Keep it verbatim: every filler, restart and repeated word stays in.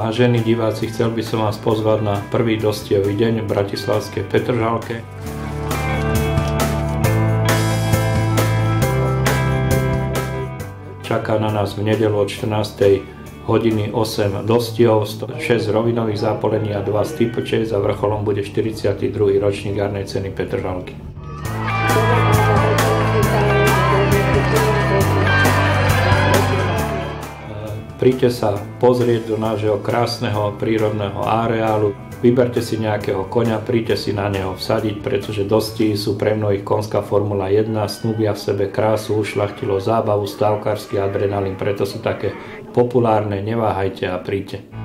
Vážení diváci, chcel by som vás pozvať na prvý dostihový deň v bratislavskej Petržalke. Čaká na nás v nedeľu od štrnástej hodiny osem dostihov, šesť rovinových zápolení a dva steeplechase a vrcholom bude štyridsiaty druhý ročník jarnej ceny Petržalky. Príďte sa pozrieť do nášho krásneho prírodného areálu, vyberte si nejakého koňa, príďte si na neho vsadiť, pretože dostihy sú pre mnohých konská Formula jeden, snúbia v sebe krásu, ušľachtilosť, zábavu, stavkársky adrenalín, preto sú také populárne, neváhajte a príďte.